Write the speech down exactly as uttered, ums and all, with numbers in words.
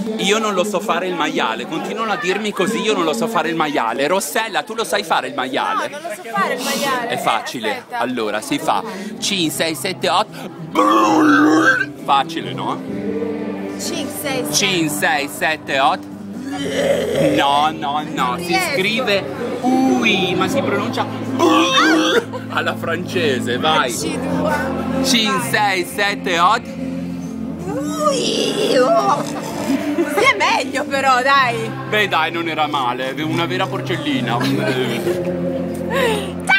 Io non lo so fare il maiale, continuano a dirmi così, io non lo so fare il maiale. Rossella, tu lo sai fare il maiale? No, non lo so fare il maiale. È facile. Eh, allora, si fa cinque, sei, sette, otto. Facile, no? cinque, sei, sette, otto. No, no, no, si riesco. scrive ui, ma si pronuncia alla francese, vai. cinque, sei, sette, otto. Così è meglio però, dai. Beh dai, non era male, una vera porcellina. Ciao!